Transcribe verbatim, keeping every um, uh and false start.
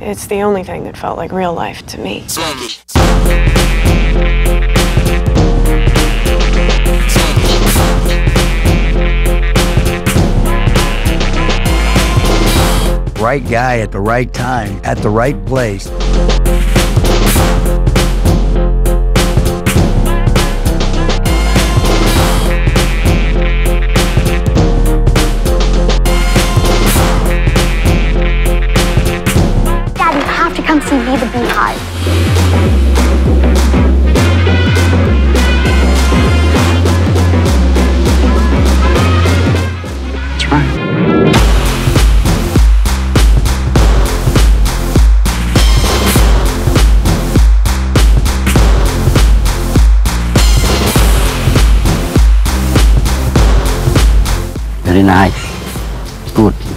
It's the only thing that felt like real life to me. Right guy at the right time, at the right place. Dad, you have to come see Me the Beehive. That's right. Very nice. Good.